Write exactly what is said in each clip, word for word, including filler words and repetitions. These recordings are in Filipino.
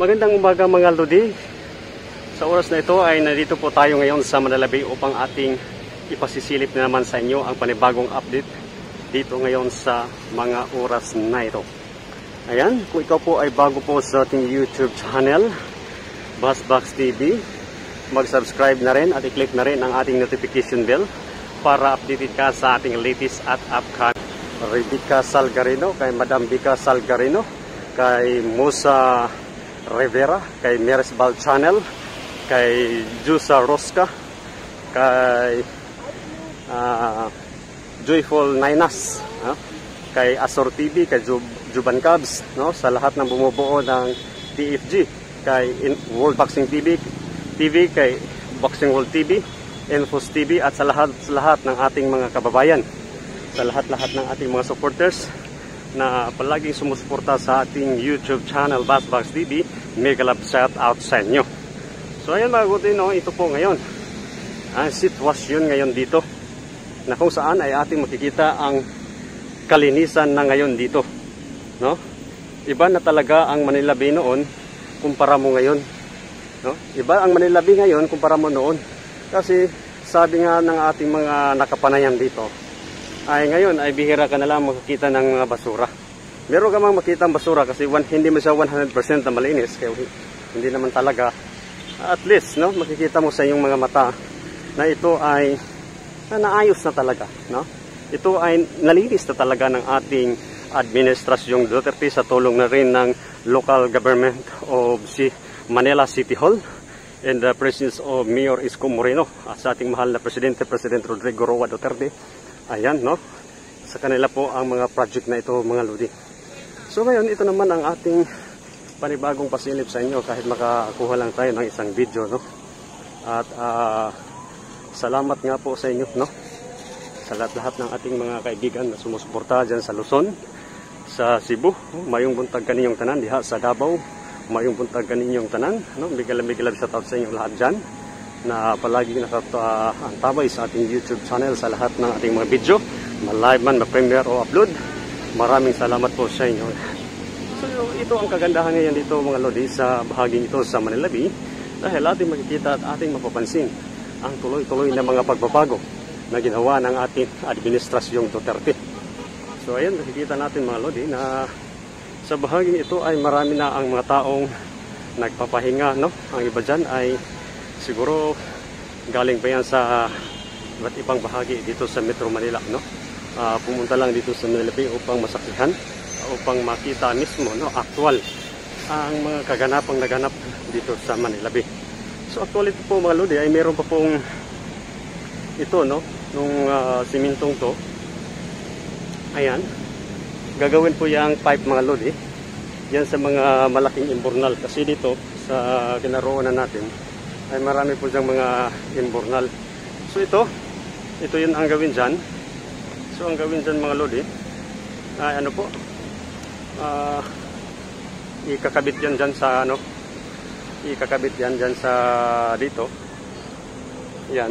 Magandang umaga mga lodi. Sa oras na ito ay nandito po tayo ngayon sa Manalabi upang ating ipasisilip na naman sa inyo ang panibagong update dito ngayon sa mga oras na ito. Ayan, kung ikaw po ay bago po sa ating YouTube channel, Buzzbox T V, mag-subscribe na rin at i-click na rin ang ating notification bell para updated ka sa ating latest at upcoming. Rebecca Salgarino, kay Madam Bika Salgarino, kay Musa Rivera, kay Meresbal Channel, kay Jusa Rosca, kay uh, Joyful Nainas, no? Kay Azor T V, kay Jub Juban Cubs, no? Sa lahat ng bumubuo ng T F G, kay In World Boxing T V, T V, kay Boxing World T V, Infos T V, at sa lahat, sa lahat ng ating mga kababayan, sa lahat-lahat ng ating mga supporters na palaging sumusuporta sa ating YouTube channel Buzzbox T V, mega love shout out sa inyo. So ayan mga good, no, ito po ngayon ang sitwasyon ngayon dito na kung saan ay ating makikita ang kalinisan na ngayon dito, no? Iba na talaga ang Manila Bay noon kumpara mo ngayon, no? Iba ang Manila Bay ngayon kumpara mo noon, kasi sabi nga ng ating mga nakapanayan dito ay ngayon ay bihira ka na lang makikita ng mga basura. Meron ka mang makita ang basura kasi one, hindi mo siya one hundred percent na malinis, kaya hindi naman talaga. At least, no, makikita mo sa iyong mga mata na ito ay na naayos na talaga, no? Ito ay nalinis na talaga ng ating administrasyong Duterte sa tulong na rin ng local government of si Manila City Hall and the presence of Mayor Isko Moreno at sa ating mahal na Presidente, President Rodrigo Roa Duterte. Ayan, no? Sa kanila po ang mga project na ito, mga lodi. So ngayon, ito naman ang ating panibagong pasilip sa inyo kahit makakuha lang tayo ng isang video, no? At uh, salamat nga po sa inyo, no? Sa lahat-lahat ng ating mga kaibigan na sumusuporta dyan sa Luzon, sa Cebu, mayong buntag kaninyong tanan, diha sa Davao, mayong buntag kaninyong tanan, no? Bigala-bigala shout out sa inyo lahat dyan na palagi nakatabay sa ating YouTube channel sa lahat ng ating mga video, ma-live man, ma-premiere o upload. Maraming salamat po sa inyo. So ito ang kagandahan ngayon dito mga lodi sa bahaging ito sa Manila Bay, dahil ating makikita at ating mapapansin ang tuloy-tuloy na mga pagbabago na ginawa ng ating administrasyong Duterte. So ayan, nakikita natin mga lodi na sa bahaging ito ay marami na ang mga taong nagpapahinga, no? Ang iba dyan ay siguro galing pa yan sa iba't ibang bahagi dito sa Metro Manila, no? Uh, pumunta lang dito sa Manila Bay upang masaksihan, upang makita mismo, no, actual ang mga kaganapang naganap dito sa Manila Bay. So actually ito po mga lodi ay meron pa pong ito, no, nung uh, simintong to. Ayan, gagawin po yung pipe mga lodi yan sa mga malaking imbornal, kasi dito sa kinaroonan natin ay marami po diyang mga imbornal. So ito, ito yun ang gawin dyan. So ang gawin dyan mga lodi ay ano po, uh, ikakabit yan dyan sa ano, ikakabit yan dyan sa dito. Yan.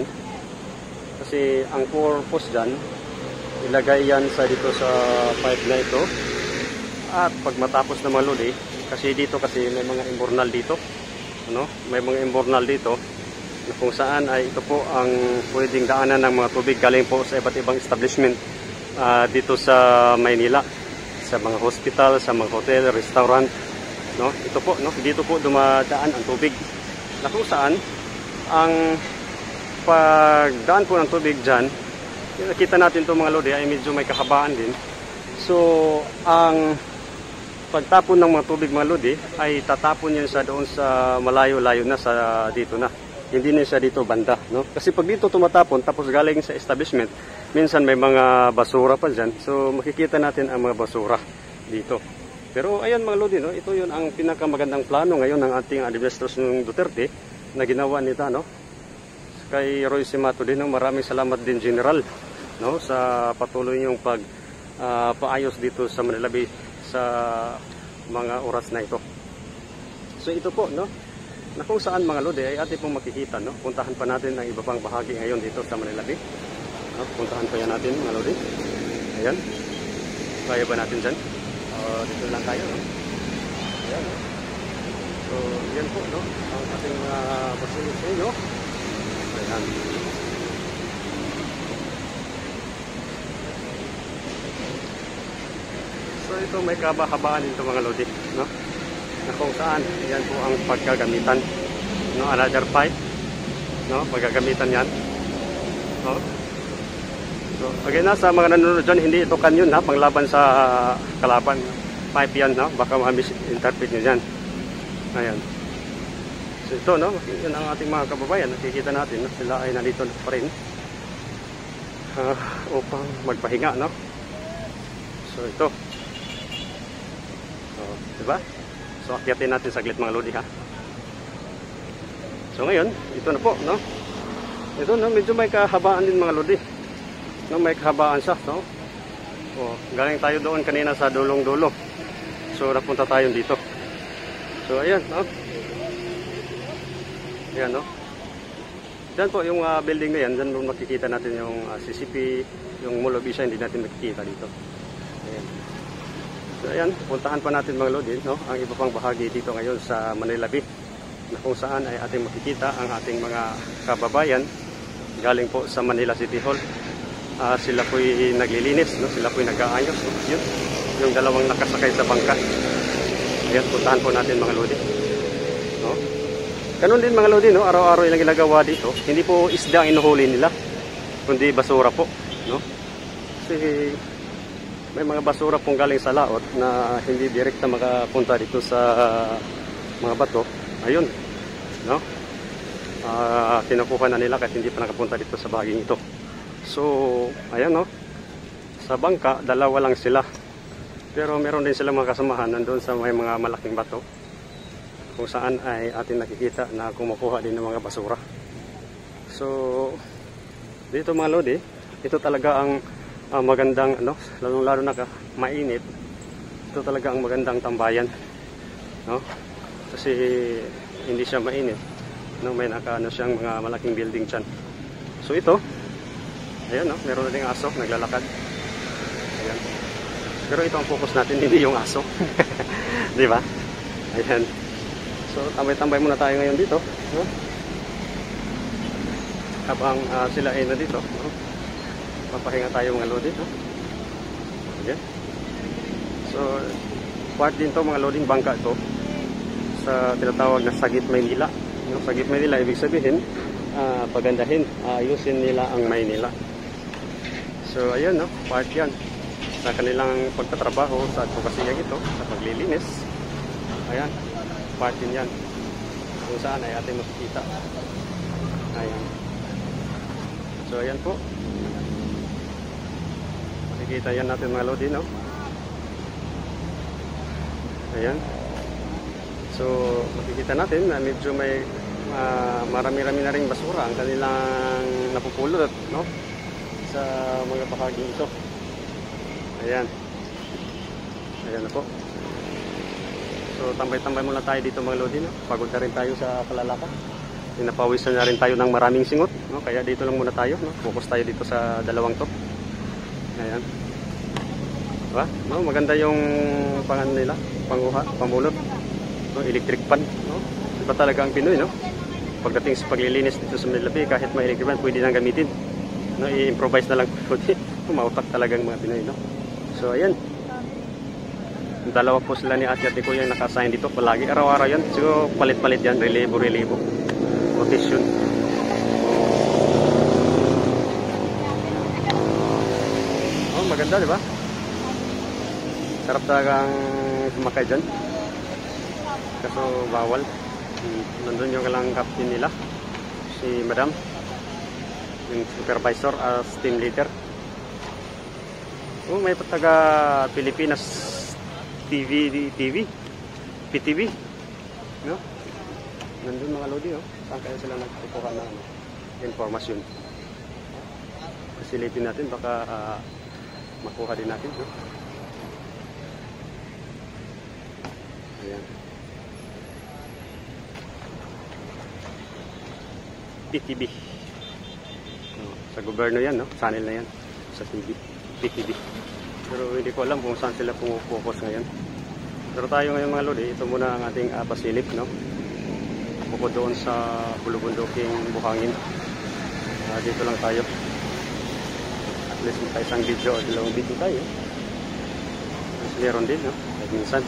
Kasi ang purpose dyan, ilagay yan sa dito sa pipe na ito. At pag matapos na mga lodi, kasi dito kasi may mga imbornal dito, ano, may mga imbornal dito na kung saan ay ito po ang pwedeng daanan ng mga tubig galing po sa iba't ibang establishment uh, dito sa Maynila, sa mga hospital, sa mga hotel, restaurant, no? Ito po, no, dito po dumadaan ang tubig na kung saan ang pagdaan po ng tubig dyan, nakita natin ito mga lodi ay medyo may kahabaan din. So ang pagtapon ng mga tubig mga lodi ay tatapon yan sa doon sa malayo-layo na sa dito na. Hindi na siya dito banda, no? Kasi pag dito tumatapon tapos galing sa establishment, minsan may mga basura pa dyan. So makikita natin ang mga basura dito. Pero ayan mga lodi, no, ito yun ang pinakamagandang plano ngayon ng ating administrasyon ng Duterte na ginawa nita, no? Kay Roy Simato din, no? Maraming salamat din General, no, sa patuloy niyong pag uh, paayos dito sa Manila Bay sa mga oras na ito. So ito po, no, na kung saan mga lodi ay ating pong makikita, no? Puntahan pa natin ang iba pang bahagi ngayon dito sa Manila Bay, no? Puntahan pa yan natin mga lodi. Ayan, kaya ba natin dyan? Uh, dito lang tayo, no? Ayan. So yan po, no? Ang ating mga pasilip sa inyo. Ayan. So ito may kabahabaan dito mga lodi, no? Na kung saan, yan po ang pagkagamitan, no? Another pipe, no? Pagkagamitan yan, no? So, again na sa mga nanonood dyan, hindi ito kanyon ha, panglaban sa kalaban. Pipe yan, no? Baka ma-misinterpret nyo dyan. Ayan. So ito, no? Yan ang ating mga kababayan. Nakikita natin, no? Sila ay nandito pa rin uh, upang magpahinga, no? So ito. So, diba? So akyatin natin saglit mga lodi ha. So ngayon, ito na po, no? Ito, no? Medyo may kahabaan din mga lodi. No, may kahabaan siya, no? Oh, galing tayo doon kanina sa dulong-dulo. So napunta tayo dito. So ayan, no? Ayan, no? Diyan po yung uh, building na yan, diyan mo makikita natin yung uh, C C P, yung Mall of Asia, hindi natin makikita dito. Ayan. So ayan, puntahan pa natin mga lodi, no? Ang iba pang bahagi dito ngayon sa Manila Bay, na kung saan ay ating makikita ang ating mga kababayan galing po sa Manila City Hall. Uh, sila po'y naglilinis, no? Sila po'y nag-aayos, no? Yun, yung dalawang nakasakay sa bangka. Ayan, puntahan po natin mga lodi, no? Ganun din mga lodi, no? Araw-araw yung ginagawa dito. Hindi po isda ang inuhuli nila, kundi basura po, no? Kasi may mga basura pong galing sa laot na hindi direkta makapunta dito sa mga bato. Ayun, no? Uh, kinukuha na nila kahit hindi pa nakapunta dito sa bahaging ito. So, ayan, no? Sa bangka, dalawa lang sila. Pero meron din silang mga kasamahan nandun sa may mga malaking bato, kung saan ay atin nakikita na kumukuha din ng mga basura. So, dito mga lodi, ito talaga ang uh, magandang, ano, lalong-lalo na ka, mainit. Ito talaga ang magandang tambayan, no? Kasi hindi siya mainit, no? May nakaano siyang mga malaking building dyan. So, ito, ayan, no? Meron na ding aso, naglalakad. Ayan. Pero ito ang focus natin, hindi yung aso. Di ba? Ayan. So, tambay-tambay muna tayo ngayon dito. No? Habang uh, sila ay na dito. No? Papahinga tayo mga lodi. No? Ayan. So, part din to mga loding bangka to sa tinatawag na Sagip Maynila. No? Sagip Maynila, ibig sabihin, uh, pagandahin, ayusin nila ang Maynila. So ayan, no, part yan sa kanilang pagtatrabaho sa advokasya ito, sa paglilinis. Ayan, part din yan kung saan ay ating makikita. Ayan. So ayan po, makikita yan natin mga lodi, no? Ayan. So makikita natin na medyo may uh, marami-rami na ring basura ang kanilang napupulot, no? Sa mga bahagi ito. Ayan. Ayan na po. So tambay-tambay muna tayo dito mga lodi, no? Pagod na rin tayo sa kalalaka. Pinapawisan na rin tayo ng maraming singot, no? Kaya dito lang muna tayo, no? Focus tayo dito sa dalawang to. Ayan. Diba? No? Maganda yung pangan nila, panguha, pamulot, no? Electric pan, no? Diba talaga ang Pinoy, no? Pagdating sa paglilinis dito sa Manila Bay, kahit may electric pan, pwede nang gamitin. No, i-improvise na lang po. Umautak talagang mga Pinoy, no? So ayan, dalawa po sila ni ate at ni kuya yung nakasign dito palagi, araw-araw yan. So palit-palit yan, relibo, relibo, rotation. Oh, maganda, di ba? Sarap talagang sumakay dyan, kaso bawal. Nandun yung kalang captain nila, si madam, yung supervisor as team leader. Oh, may taga Pilipinas T V, T V, P T V, no? Nandun mga lodi, oh. Saan kaya sila nagkukuha ng informasyon? Silipin natin, baka uh, makuha din natin, no? Ayan. P T V. Sa gobyerno yan, no? Channel na yan sa T V, P T V. Pero hindi ko alam kung saan sila pumupokus ngayon. Pero tayo ngayon mga lodi, ito muna ang ating uh, pasilip, no? Bukod doon sa bulubunduking buhangin. Uh, dito lang tayo. At least may isang video o dalawang video tayo. Mas meron din, no? Kahit minsan.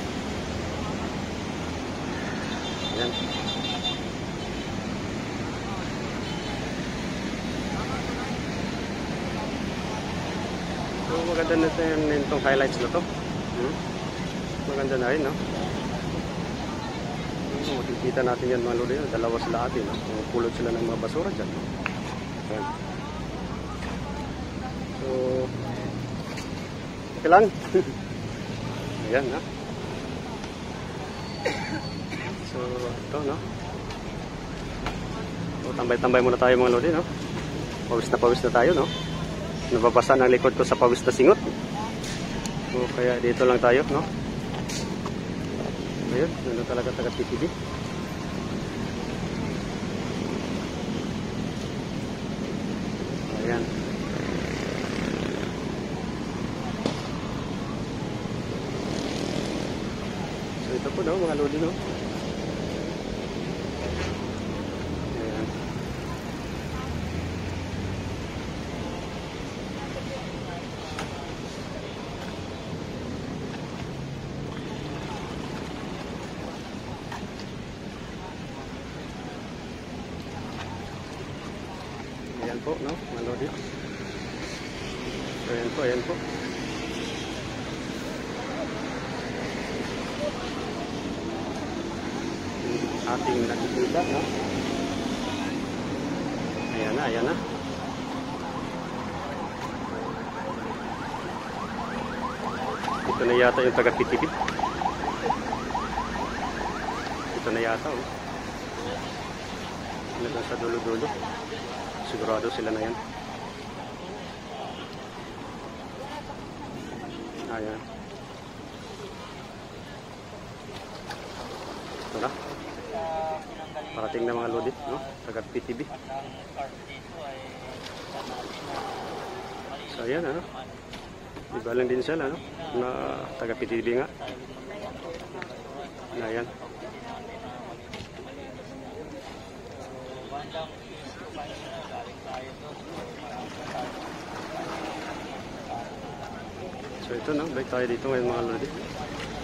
Ayan. So maganda na ito itong highlights na to. Hmm? Maganda na rin, no? So, makikita natin yan mga lodi, no? Dalawa sila atin, no? Pulot sila ng mga basura dyan, no? Ayan. So okay lang. Ayan, no? So ito, no? So tambay-tambay muna tayo mga lodi, no? Pawis na pawis na tayo, no? Nababasa ng likod ko sa pawis na singot. So kaya dito lang tayo, no? Ayun, nandun talaga taga-P T V. Ayan. So ito po daw mga lodi, no? Ayan. Ayan po, no? Mga lodi. So, ayan po, ayan po. Ating nakikita, no? Ayan na, ayan na. Ito na yata yung taga-P T V. Ito na yata, oh. Ano doon sa dulo-dulo. Sigurado sila na yan. Ayan. Ito na. Parating na mga lodi, no? Taga-P T V. So ayan, ano? Iba lang din sila, no? Na taga-P T V nga. Ayan. So ito, no? Balik tayo dito ngayon mga lodi.